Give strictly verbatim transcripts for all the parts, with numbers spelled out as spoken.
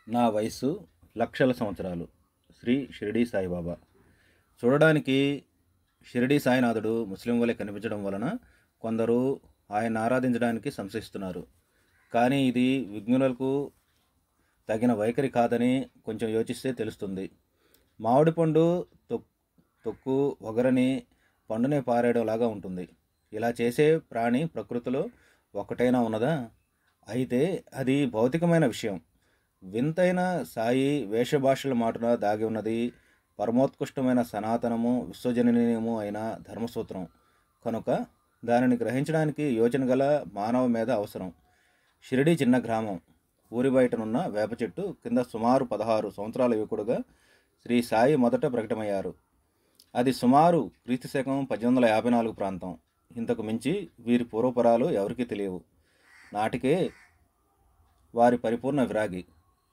నా వయస్సు లక్షల సంవత్సరాలు. శ్రీ షిరిడీ సాయిబాబా. చూడడానికి షిరిడీ సాయినాథుడు ముస్లిం వలె కనిపించడం వలన కొందరు ఆయన ఆరాధించడానికి సంశయిస్తున్నారు. కానీ ఇది విజ్ఞులకు తగిన వైఖరి కాదని కొంచెం యోచిస్తే తెలుస్తుంది. మామిడి పండు తొక్ తొక్కు ఒగరని పండునే పారేయడంలాగా ఉంటుంది. ఇలా చేసే ప్రాణి ప్రకృతిలో ఒక్కటైనా ఉన్నదా? అయితే అది భౌతికమైన విషయం. వింతైన సాయి వేషభాషల మాటున దాగి ఉన్నది పరమోత్కృష్టమైన సనాతనము విశ్వజననీయము అయిన ధర్మసూత్రం కనుక దానిని గ్రహించడానికి యోచన గల మానవ మీద అవసరం. షిరిడీ చిన్న గ్రామం. ఊరి బయటనున్న వేప చెట్టు కింద సుమారు పదహారు సంవత్సరాల యువకుడుగా శ్రీ సాయి మొదట ప్రకటమయ్యారు. అది సుమారు క్రీస్తు శకం పద్దెనిమిది వందల యాభై నాలుగు ప్రాంతం. ఇంతకు మించి వీరి పూర్వపురాలు ఎవరికీ తెలియవు. నాటికే వారి పరిపూర్ణ విరాగి.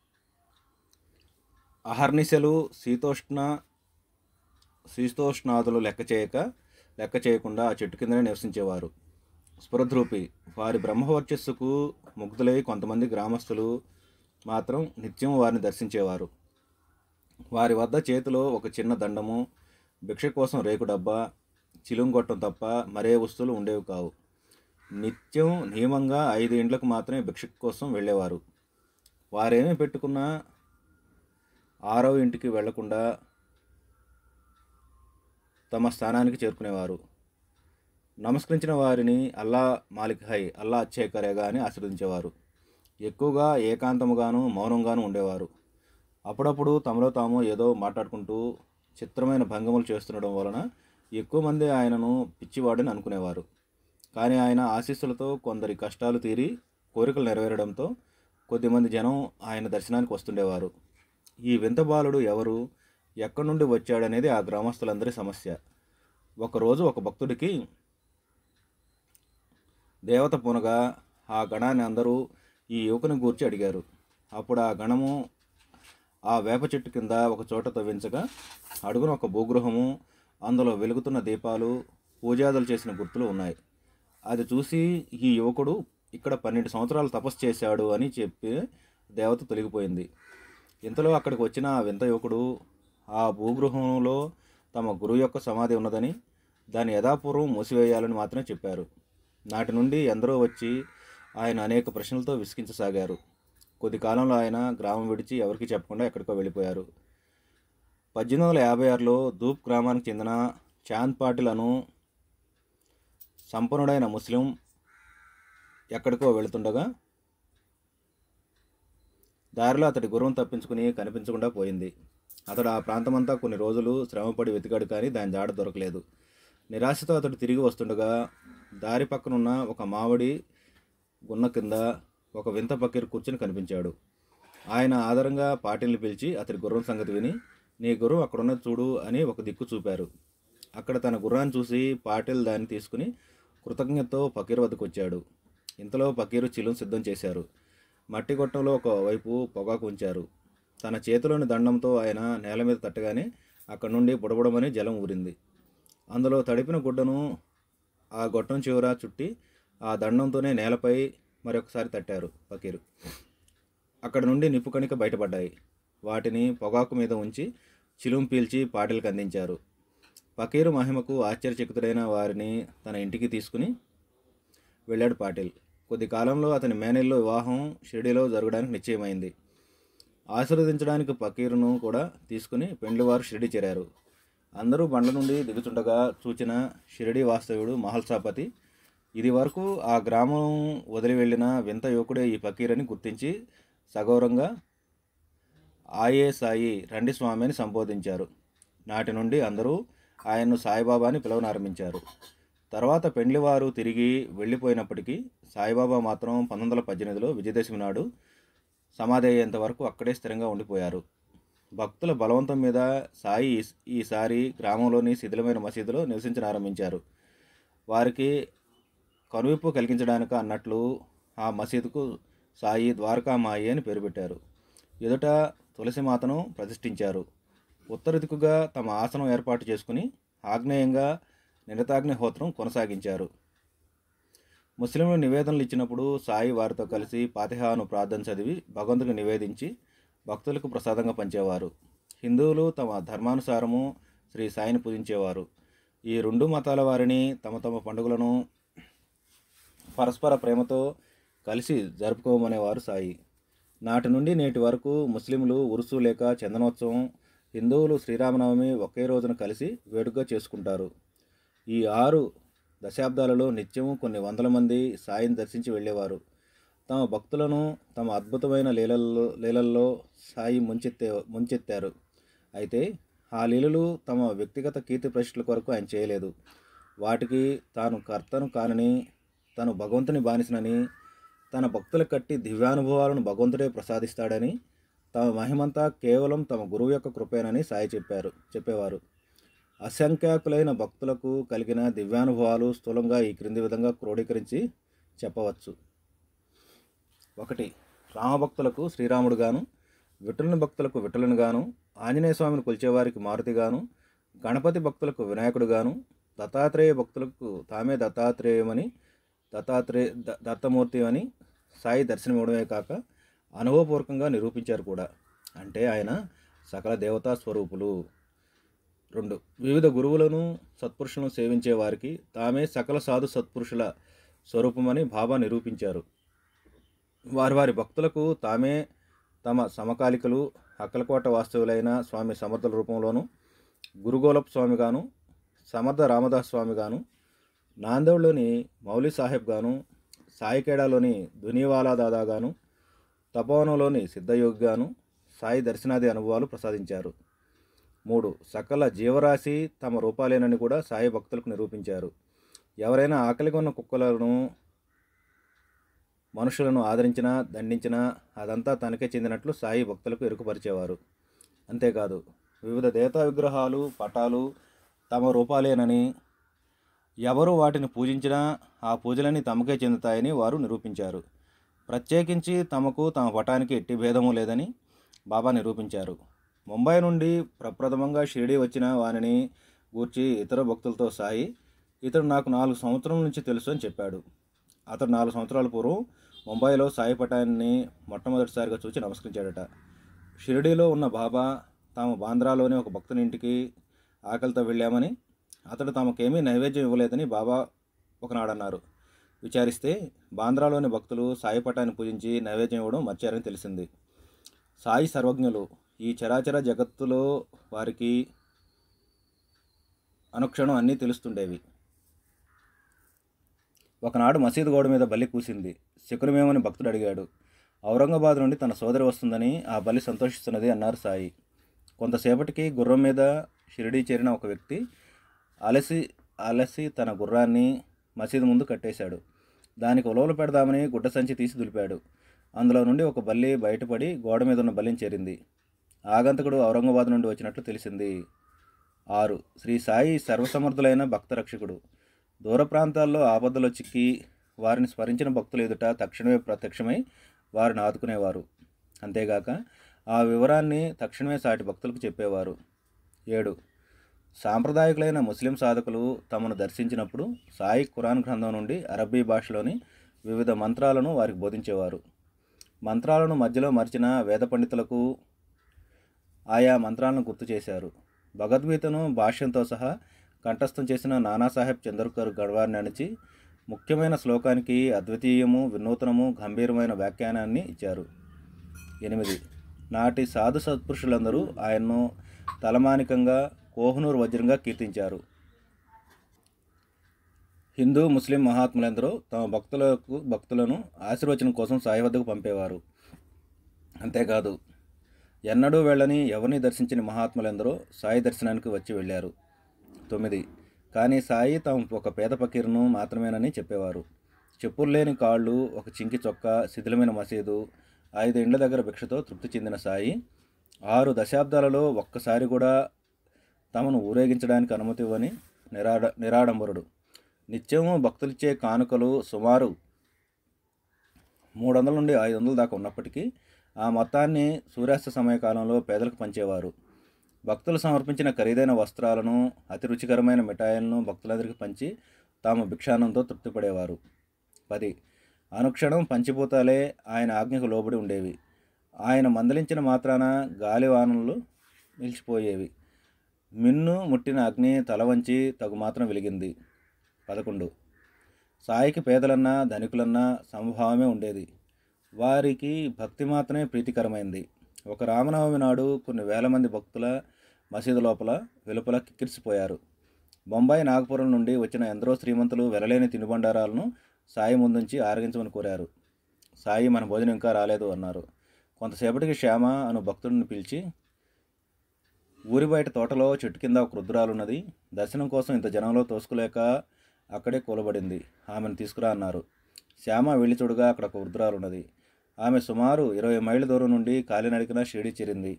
అహర్నిశలు శీతోష్ణ శీతోష్ణాదులు లెక్క చేయక లెక్క చేయకుండా ఆ చెట్టు కిందనే నివసించేవారు. స్ఫురద్రూపి వారి బ్రహ్మవర్చస్సుకు ముగ్ధులై కొంతమంది గ్రామస్తులు మాత్రం నిత్యం వారిని దర్శించేవారు. వారి వద్ద చేతిలో ఒక చిన్న దండము, భిక్ష కోసం రేకు డబ్బా, చిలుంగొట్టం తప్ప మరే వస్తువులు ఉండేవి కావు. నిత్యం నియమంగా ఐదు ఇండ్లకు మాత్రమే భిక్ష కోసం వెళ్ళేవారు. వారేమీ పెట్టుకున్నా ఆరవ ఇంటికి వెళ్లకుండా తమ స్థానానికి చేరుకునేవారు. నమస్కరించిన వారిని అల్లా మాలిక్ హై, అల్లా అచ్చే కరేగా అని ఆశీర్వదించేవారు. ఎక్కువగా ఏకాంతముగాను మౌనంగాను ఉండేవారు. అప్పుడప్పుడు తమలో తాము ఏదో మాట్లాడుకుంటూ చిత్రమైన భంగములు చేస్తుండడం వలన ఎక్కువ మంది ఆయనను పిచ్చివాడని అనుకునేవారు. కానీ ఆయన ఆశీస్సులతో కొందరి కష్టాలు తీరి కోరికలు నెరవేరడంతో కొద్దిమంది జనం ఆయన దర్శనానికి వస్తుండేవారు. ఈ వింత బాలుడు ఎవరు, ఎక్కడి నుండి వచ్చాడనేది ఆ గ్రామస్తులందరి సమస్య. ఒకరోజు ఒక భక్తుడికి దేవత పునగా ఆ గణాన్ని అందరూ ఈ యువకుని గూర్చి అడిగారు. అప్పుడు ఆ గణము ఆ వేప చెట్టు కింద ఒక చోట తవ్వించగా అడుగున ఒక భూగృహము, అందులో వెలుగుతున్న దీపాలు, పూజాదులు చేసిన గుర్తులు ఉన్నాయి. అది చూసి ఈ యువకుడు ఇక్కడ పన్నెండు సంవత్సరాలు తపస్సు చేశాడు అని చెప్పి దేవత తొలగిపోయింది. ఇంతలో అక్కడికి వచ్చిన ఆ వింత యువకుడు ఆ భూగృహంలో తమ గురువు యొక్క సమాధి ఉన్నదని, దాన్ని యథాపూర్వం మూసివేయాలని మాత్రమే చెప్పారు. నాటి నుండి ఎందరో వచ్చి ఆయన అనేక ప్రశ్నలతో విసిగించసాగారు. కొద్ది కాలంలో ఆయన గ్రామం విడిచి ఎవరికి చెప్పకుండా ఎక్కడికో వెళ్ళిపోయారు. పద్దెనిమిది వందల యాభై ఆరులో ధూప్ గ్రామానికి చెందిన చాంద్ పాటిల్ అను సంపన్నుడైన ముస్లిం ఎక్కడికో వెళుతుండగా దారిలో అతడి గుర్రం తప్పించుకుని కనిపించకుండా పోయింది. అతడు ఆ ప్రాంతమంతా కొన్ని రోజులు శ్రమపడి వెతికాడు, కానీ దాని జాడ దొరకలేదు. నిరాశతో అతడు తిరిగి వస్తుండగా దారి పక్కనున్న ఒక మామిడి గున్న కింద ఒక వింత పకీరు కూర్చుని కనిపించాడు. ఆయన ఆదరంగా పాటిల్ని పిలిచి అతడి గుర్రం సంగతి విని, నీ గుర్రం అక్కడున్న చూడు అని ఒక దిక్కు చూపారు. అక్కడ తన గుర్రాన్ని చూసి పాటిల్ దాన్ని తీసుకుని కృతజ్ఞతతో పకీరు వద్దకు వచ్చాడు. ఇంతలో పకీరు చిలుం సిద్ధం చేశారు. మట్టి గొట్టంలో ఒక వైపు పొగాకు ఉంచారు. తన చేతిలోని దండంతో ఆయన నేల మీద తట్టగానే అక్కడి నుండి బుడబుడమని జలం ఊరింది. అందులో తడిపిన గుడ్డను ఆ గొట్టం చివర చుట్టి ఆ దండంతోనే నేలపై మరొకసారి తట్టారు పకీరు. అక్కడి నుండి నిప్పు కణిక బయటపడ్డాయి. వాటిని పొగాకు మీద ఉంచి చిలుం పీల్చి పాటిల్కి అందించారు. పకీరు మహిమకు ఆశ్చర్యచకితుడైన వారిని తన ఇంటికి తీసుకుని వెళ్ళాడు పాటిల్. కొద్ది కాలంలో అతని మేనల్లో వివాహం షిరిడీలో జరగడానికి నిశ్చయమైంది. ఆశీర్వదించడానికి పకీరును కూడా తీసుకుని పెండ్లివారు షిరిడీ చేరారు. అందరూ బండ్ల నుండి దిగుతుండగా చూచిన షిరిడీ వాస్తవ్యుడు మహల్సాపతి ఇది వరకు ఆ గ్రామం వదిలి వెళ్ళిన వింత యువకుడే ఈ పకీరని గుర్తించి సగౌరవంగా ఆయే సాయి, రండి స్వామి అని సంబోధించారు. నాటి నుండి అందరూ ఆయన్ను సాయిబాబా అని పిలవనారంభించారు. తర్వాత పెండ్లివారు తిరిగి వెళ్ళిపోయినప్పటికీ సాయిబాబా మాత్రం పంతొమ్మిది వందల పద్దెనిమిదిలో విజయదశమి నాడు సమాధి అయ్యేంత వరకు అక్కడే స్థిరంగా ఉండిపోయారు. భక్తుల బలవంతం మీద సాయి ఈసారి గ్రామంలోని శిథిలమైన మసీదులో నివసించనారంభించారు. వారికి కనువిప్పు కలిగించడానికి అన్నట్లు ఆ మసీదుకు సాయి ద్వారకామాయి అని పేరు పెట్టారు. ఎదుట తులసిమాతను ప్రతిష్ఠించారు. ఉత్తర దిక్కుగా తమ ఆసనం ఏర్పాటు చేసుకుని ఆగ్నేయంగా నిరతాగ్నిహోత్రం కొనసాగించారు. ముస్లింలు నివేదనలు ఇచ్చినప్పుడు సాయి వారితో కలిసి ఫాతిహాను ప్రార్థన చదివి భగవంతుడికి నివేదించి భక్తులకు ప్రసాదంగా పంచేవారు. హిందువులు తమ ధర్మానుసారము శ్రీ సాయిని పూజించేవారు. ఈ రెండు మతాల వారిని తమ తమ పండుగలను పరస్పర ప్రేమతో కలిసి జరుపుకోమనేవారు సాయి. నాటి నుండి నేటి వరకు ముస్లింలు ఉరుసు లేక చందనోత్సవం, హిందువులు శ్రీరామనవమి ఒకే రోజున కలిసి వేడుకగా చేసుకుంటారు. ఈ ఆరు దశాబ్దాలలో నిత్యము కొన్ని వందల మంది సాయిని దర్శించి వెళ్ళేవారు. తమ భక్తులను తమ అద్భుతమైన లీలల్లో లీలల్లో సాయి ముంచెత్తే ముంచెత్తారు. అయితే ఆ లీలలు తమ వ్యక్తిగత కీర్తి ప్రతిష్టల కొరకు ఆయన చేయలేదు. వాటికి తాను కర్తను కానని, తను భగవంతుని బానిసనని, తన భక్తుల కట్టి దివ్యానుభవాలను భగవంతుడే ప్రసాదిస్తాడని, తమ మహిమంతా కేవలం తమ గురువు యొక్క కృపేనని సాయి చెప్పారు చెప్పేవారు. అసంఖ్యాకులైన భక్తులకు కలిగిన దివ్యానుభవాలు స్థూలంగా ఈ క్రింది విధంగా క్రోడీకరించి చెప్పవచ్చు. ఒకటి, రామభక్తులకు శ్రీరాముడుగాను, విఠలుని భక్తులకు విఠలునిగాను, ఆంజనేయ స్వామిని కొలిచేవారికి మారుతిగాను, గణపతి భక్తులకు వినాయకుడుగాను, దత్తాత్రేయ భక్తులకు తామే దత్తాత్రేయమని దత్తాత్రేయ ద దత్తమూర్తి అని సాయి దర్శనమివ్వడమే కాక అనుభవపూర్వకంగా నిరూపించారు కూడా. అంటే ఆయన సకల దేవతా స్వరూపులు. రెండు, వివిధ గురువులను సత్పురుషులను సేవించే వారికి తామే సకల సాధు సత్పురుషుల స్వరూపమని బాబా నిరూపించారు. వారి వారి భక్తులకు తామే తమ సమకాలికలు అక్కలకోట వాస్తవులైన స్వామి సమర్థుల రూపంలోను, గురుగోలప్ స్వామిగాను, సమర్థ రామదాస్ స్వామిగాను, నాందేడ్లోని మౌలి సాహెబ్ గాను, సాయికేడాలోని దునివాలా దాదాగాను, తపోవనంలోని సిద్ధయోగిగాను సాయి దర్శనాది అనుభవాలు ప్రసాదించారు. మూడు, సకల జీవరాశి తమ రూపాలేనని కూడా సాయి భక్తులకు నిరూపించారు. ఎవరైనా ఆకలిగా ఉన్న కుక్కలను మనుషులను ఆదరించినా దండించినా అదంతా తనకే చెందినట్లు సాయి భక్తులకు ఎరుకుపరిచేవారు. అంతేకాదు వివిధ దేవతా విగ్రహాలు పటాలు తమ రూపాలేనని, ఎవరు వాటిని పూజించినా ఆ పూజలన్నీ తమకే చెందుతాయని వారు నిరూపించారు. ప్రత్యేకించి తమకు తమ పటానికి ఎట్టి భేదము లేదని బాబా నిరూపించారు. ముంబై నుండి ప్రప్రథమంగా షిరిడీ వచ్చిన వానిని గూర్చి ఇతర భక్తులతో సాయి, ఇతడు నాకు నాలుగు సంవత్సరాల నుంచి తెలుసు అని చెప్పాడు. అతడు నాలుగు సంవత్సరాల పూర్వం ముంబైలో సాయి పటాన్ని మొట్టమొదటిసారిగా చూసి నమస్కరించాడట. షిరిడీలో ఉన్న బాబా తాము బాంద్రాలోని ఒక భక్తుని ఇంటికి ఆకలితో వెళ్ళామని, అతడు తమకేమీ నైవేద్యం ఇవ్వలేదని బాబా ఒకనాడన్నారు. విచారిస్తే బాంద్రాలోని భక్తులు సాయి పటాన్ని పూజించి నైవేద్యం ఇవ్వడం మర్చారని తెలిసింది. సాయి సర్వజ్ఞులు. ఈ చరాచర జగత్తులో వారికి అనుక్షణం అన్నీ తెలుస్తుండేవి. ఒకనాడు మసీదు గోడ మీద బల్లి కూసింది. శకునమేమని భక్తుడు అడిగాడు. ఔరంగాబాద్ నుండి తన సోదరి వస్తుందని ఆ బల్లి సంతోషిస్తున్నది అన్నారు సాయి. కొంతసేపటికి గుర్రం మీద షిరిడీ చేరిన ఒక వ్యక్తి అలసి అలసి తన గుర్రాన్ని మసీదు ముందు కట్టేశాడు. దానికి ఉలవలు పెడదామని గుడ్డ సంచి తీసి దులిపాడు. అందులో నుండి ఒక బల్లి బయటపడి గోడ మీద ఉన్న బల్లిని చేరింది. ఆగంతకుడు ఔరంగాబాద్ నుండి వచ్చినట్లు తెలిసింది. ఆరు, శ్రీ సాయి సర్వసమర్థులైన భక్త రక్షకుడు. దూర ప్రాంతాల్లో ఆపదలో చిక్కి వారిని స్మరించిన భక్తులు ఎదుట తక్షణమే ప్రత్యక్షమై వారిని ఆదుకునేవారు. అంతేగాక ఆ వివరాన్ని తక్షణమే సాటి భక్తులకు చెప్పేవారు. ఏడు, సాంప్రదాయకులైన ముస్లిం సాధకులు తమను దర్శించినప్పుడు సాయి ఖురాన్ గ్రంథం నుండి అరబ్బీ భాషలోని వివిధ మంత్రాలను వారికి బోధించేవారు. మంత్రాలను మధ్యలో మరిచిన వేద పండితులకు ఆయా మంత్రాలను గుర్తు చేశారు. భగవద్గీతను భాష్యంతో సహా కంఠస్థం చేసిన నానాసాహెబ్ చంద్రకర్ గడ్వార్ని అణిచి ముఖ్యమైన శ్లోకానికి అద్వితీయము, వినూతనము, గంభీరమైన వ్యాఖ్యానాన్ని ఇచ్చారు. ఎనిమిది, నాటి సాధు సత్పురుషులందరూ ఆయన్ను తలమానికంగా కోహ్నూర్ వజ్రంగా కీర్తించారు. హిందూ ముస్లిం మహాత్ములందరూ తమ భక్తులకు భక్తులను ఆశీర్వచనం కోసం సాయి వద్దకు పంపేవారు. అంతేకాదు ఎన్నడూ వెళ్ళని ఎవరిని దర్శించిన మహాత్ములందరూ సాయి దర్శనానికి వచ్చి వెళ్ళారు. తొమ్మిది, కానీ సాయి తాము ఒక పేద ఫకీరును మాత్రమేనని చెప్పేవారు. చెప్పులు లేని కాళ్ళు, ఒక చింకి చొక్క, శిథిలమైన మసీదు, ఐదు ఇండ్ల దగ్గర భిక్షతో తృప్తి చెందిన సాయి ఆరు దశాబ్దాలలో ఒక్కసారి కూడా తమను ఊరేగించడానికి అనుమతి ఇవ్వని నిరాడ నిరాడంబరుడు. నిత్యము భక్తులిచ్చే కానుకలు సుమారు మూడు వందల నుండి ఐదు వందల దాకా ఉన్నప్పటికీ ఆ మొత్తాన్ని సూర్యాస్త సమయకాలంలో పేదలకు పంచేవారు. భక్తులు సమర్పించిన ఖరీదైన వస్త్రాలను, అతి రుచికరమైన మిఠాయిలను భక్తులందరికీ పంచి తాము భిక్షానంతో తృప్తిపడేవారు. పది, అనుక్షణం పంచిభూతాలే ఆయన ఆజ్ఞకు లోబడి ఉండేవి. ఆయన మందలించిన మాత్రాన గాలివానలు నిలిచిపోయేవి. మిన్ను ముట్టిన అగ్ని తల వంచి తగు మాత్రం వెలిగింది. పదకొండు. సాయికి పేదలన్నా ధనికులన్నా సమభావమే ఉండేది. వారికి భక్తి మాత్రమే ప్రీతికరమైంది. ఒక రామనవమి నాడు కొన్ని వేల మంది భక్తుల మసీదు లోపల వెలుపల కిక్కిరిసిపోయారు. బొంబాయి, నాగపురం నుండి వచ్చిన ఎందరో శ్రీమంతులు వెలలేని తినుబండారాలను సాయి ముందుంచి ఆరగించమని కోరారు. సాయి మన భోజనం ఇంకా రాలేదు అన్నారు. కొంతసేపటికి శ్యామ అను భక్తుడిని పిలిచి, ఊరి బయట తోటలో చెట్టు కింద ఒక వృద్ధురాలున్నది. దర్శనం కోసం ఇంత జనంలో తోసుకోలేక అక్కడే కూలబడింది. ఆమెను తీసుకురా అన్నారు. శ్యామ వెళ్ళి చూడగా అక్కడ ఒక వృద్ధురాలున్నది. ఆమె సుమారు ఇరవై మైళ్ళ దూరం నుండి కాలినడికిన షిరిడీ చేరింది.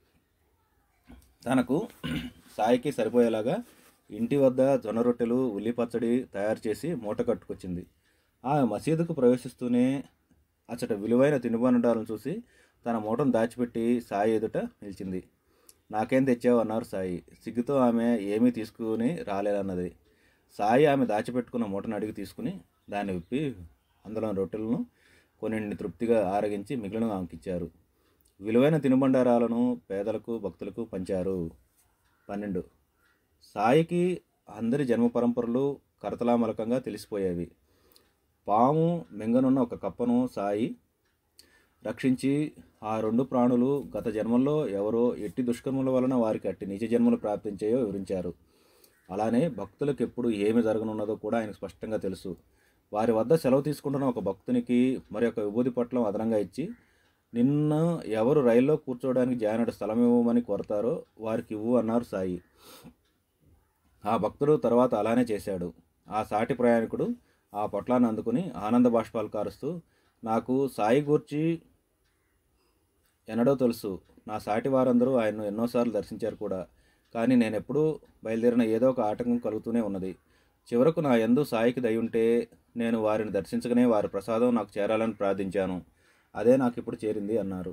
తనకు సాయికి సరిపోయేలాగా ఇంటి వద్ద జొన్న రొట్టెలు, ఉల్లి పచ్చడి తయారు చేసి మూట కట్టుకొచ్చింది. ఆమె మసీదుకు ప్రవేశిస్తూనే అచ్చట విలువైన తినుబండారాలను చూసి తన మూటను దాచిపెట్టి సాయి ఎదుట నిలిచింది. నాకేం తెచ్చావు అన్నారు సాయి. సిగ్గుతో ఆమె ఏమీ తీసుకుని రాలేదన్నది. సాయి ఆమె దాచిపెట్టుకున్న మూటను అడిగి తీసుకుని దాన్ని విప్పి అందులో రొట్టెలను కొన్నింటిని తృప్తిగా ఆరగించి మిగిలిన ఆమెకిచ్చారు. విలువైన తినుబండారాలను పేదలకు, భక్తులకు పంచారు. పన్నెండు. సాయికి అందరి జన్మ పరంపరలు కరతలామలకంగా తెలిసిపోయేవి. పాము మింగనున్న ఒక కప్పను సాయి రక్షించి ఆ రెండు ప్రాణులు గత జన్మల్లో ఎవరో ఎట్టి దుష్కర్మల వలన వారికి అట్టి నిజ జన్మలు ప్రాప్తించాయో వివరించారు. అలానే భక్తులకు ఎప్పుడు ఏమి జరగనున్నదో కూడా ఆయనకు స్పష్టంగా తెలుసు. వారి వద్ద సెలవు తీసుకుంటున్న ఒక భక్తునికి మరి ఒక విభూతి పట్లం అదనంగా ఇచ్చి, నిన్న ఎవరు రైల్లో కూర్చోవడానికి జానడు స్థలం ఇవ్వమని కోరతారో వారికి ఇవ్వు అన్నారు సాయి. ఆ భక్తుడు తర్వాత అలానే చేశాడు. ఆ సాటి ప్రయాణికుడు ఆ పొట్లాన్ని అందుకుని ఆనంద బాష్పాలు కారుస్తూ, నాకు సాయి గూర్చి ఎన్నడో తెలుసు. నా సాటి వారందరూ ఆయన్ను ఎన్నోసార్లు దర్శించారు కూడా. కానీ నేనెప్పుడూ బయలుదేరిన ఏదో ఒక ఆటంకం కలుగుతూనే ఉన్నది. చివరకు నా యందు సాయికి దయుంటే నేను వారిని దర్శించగానే వారి ప్రసాదం నాకు చేరాలని ప్రార్థించాను. అదే నాకు ఇప్పుడు చేరింది అన్నారు.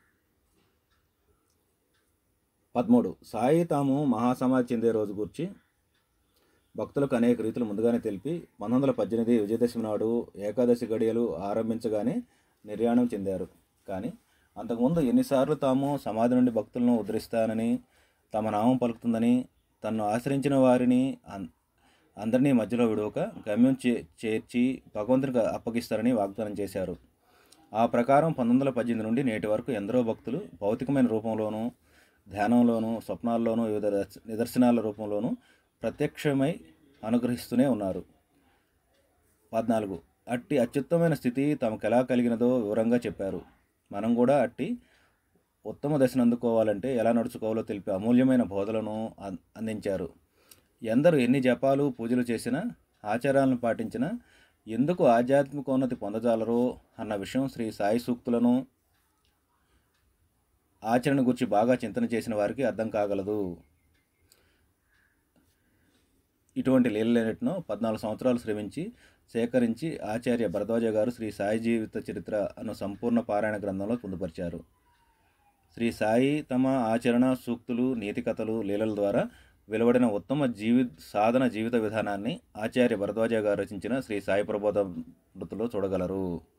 పదమూడు. సాయి తాము మహాసమాధి చెందే రోజు గురించి భక్తులకు అనేక రీతులు ముందుగానే తెలిపి పంతొమ్మిది వందల పద్దెనిమిది విజయదశమి నాడు ఏకాదశి గడియలు ఆరంభించగానే నిర్యాణం చెందారు. కానీ అంతకుముందు ఎన్నిసార్లు తాము సమాధి నుండి భక్తులను ఉద్ధరిస్తానని, తమ నామం పలుకుతుందని, తనను ఆశ్రయించిన వారిని అందరినీ మధ్యలో విడవక గమ్యం చే చేర్చి భగవంతునికి అప్పగిస్తారని వాగ్దానం చేశారు. ఆ ప్రకారం పంతొమ్మిది వందల పద్దెనిమిది నుండి నేటి వరకు ఎందరో భక్తులు భౌతికమైన రూపంలోనూ, ధ్యానంలోనూ, స్వప్నాల్లోనూ, వివిధ నిదర్శనాల రూపంలోనూ ప్రత్యక్షమై అనుగ్రహిస్తూనే ఉన్నారు. పద్నాలుగు. అట్టి అత్యుత్తమైన స్థితి తమకు ఎలా కలిగినదో వివరంగా చెప్పారు. మనం కూడా అట్టి ఉత్తమ దశను అందుకోవాలంటే ఎలా నడుచుకోవాలో తెలిపే అమూల్యమైన బోధలను అందించారు. ఎందరు ఎన్ని జపాలు, పూజలు చేసినా, ఆచారాలను పాటించినా ఎందుకు ఆధ్యాత్మికోన్నతి పొందజాలరో అన్న విషయం శ్రీ సాయి సూక్తులను ఆచరణ గురించి బాగా చింతన చేసిన వారికి అర్థం కాగలదు. ఇటువంటి లీలలన్నిటినో పద్నాలుగు సంవత్సరాలు శ్రమించి సేకరించి ఆచార్య భరద్వాజ గారు శ్రీ సాయి జీవిత చరిత్ర అను సంపూర్ణ పారాయణ గ్రంథంలో పొందుపరిచారు. శ్రీ సాయి తమ ఆచరణ, సూక్తులు, నీతి కథలు, లీలల ద్వారా వెలువడిన ఉత్తమ జీవి సాధన జీవిత విధానాన్ని ఆచార్య భరద్వాజ గారు రచించిన శ్రీ సాయి ప్రబోధామృతిలో చూడగలరు.